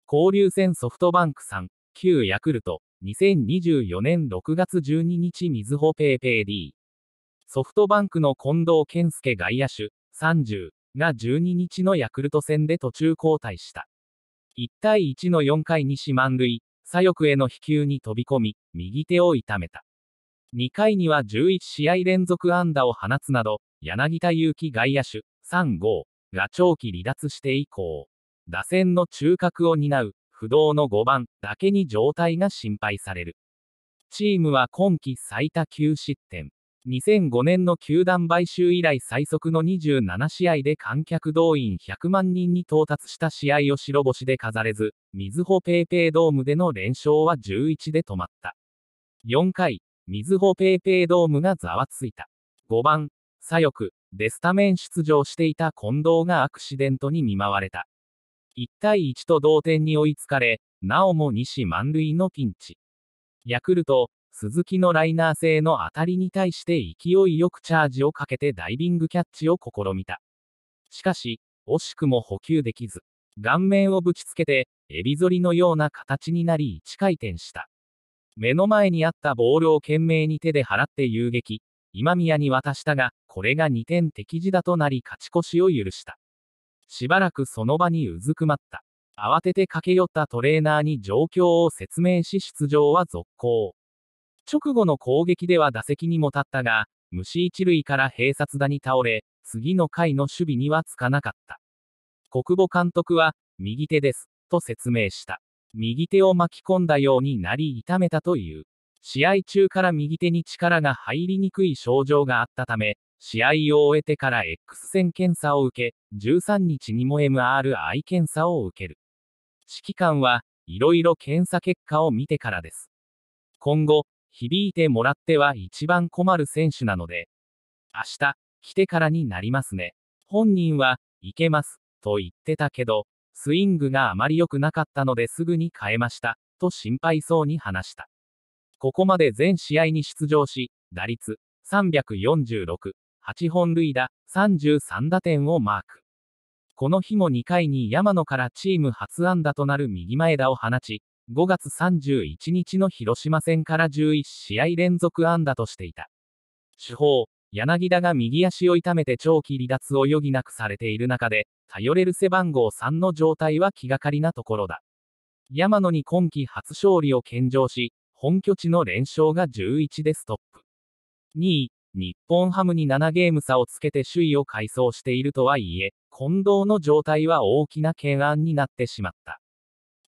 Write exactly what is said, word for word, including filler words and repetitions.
交流戦ソフトバンクさん、旧ヤクルト、にせんにじゅうよねんろくがつじゅうににちみずほ PayPay-D。ソフトバンクの近藤健介外野手、さんじゅうがじゅうににちのヤクルト戦で途中交代した。いち対いちのよんかい西満塁、左翼への飛球に飛び込み、右手を痛めた。にかいにはじゅういちしあい連続安打を放つなど、柳田悠岐外野手、さんごが長期離脱して以降、打線の中核を担う、不動のごばんだけに状態が心配される。チームは今季最多きゅうしってん。にせんごねんの球団買収以来最速のにじゅうななしあいで観客動員ひゃくまんにんに到達した試合を白星で飾れず、みずほ PayPay ドームでの連勝はじゅういちで止まった。よんかい、みずほ PayPay ドームがざわついた。ごばん、左翼でスタメン出場していた近藤がアクシデントに見舞われた。いち対いちと同点に追いつかれ、なおも西満塁のピンチ。ヤクルト、鈴木のライナー性の当たりに対して勢いよくチャージをかけてダイビングキャッチを試みた。しかし、惜しくも捕球できず、顔面をぶちつけて、エビ反りのような形になりいちかいてんした。目の前にあったボールを懸命に手で払って遊撃、今宮に渡したが、これがにてん敵時打となり勝ち越しを許した。しばらくその場にうずくまった。慌てて駆け寄ったトレーナーに状況を説明し出場は続行。直後の攻撃では打席にも立ったが、無視一塁から併殺打に倒れ、次の回の守備にはつかなかった。小久保監督は、右手です、と説明した。右手を巻き込んだようになり痛めたという。試合中から右手に力が入りにくい症状があったため、試合を終えてから X 線検査を受け、じゅうさんにちにも エムアールアイ 検査を受ける。指揮官は、いろいろ検査結果を見てからです。今後、響いてもらっては一番困る選手なので、明日、来てからになりますね。本人は、いけます、と言ってたけど、スイングがあまり良くなかったのですぐに変えました、と心配そうに話した。ここまで全試合に出場し、打率さんびゃくよんじゅうろく、はちほん塁打、さんじゅうさんだてんをマーク。この日もにかいに山野からチーム初安打となる右前打を放ち、ごがつさんじゅういちにちの広島戦からじゅういちしあい連続安打としていた。主砲、柳田が右足を痛めて長期離脱を余儀なくされている中で、頼れる背番号さんの状態は気がかりなところだ。山野に今季初勝利を献上し、本拠地の連勝がじゅういちでストップ。にい、日本ハムにななゲーム差をつけて首位を快走しているとはいえ、近藤の状態は大きな懸案になってしまった。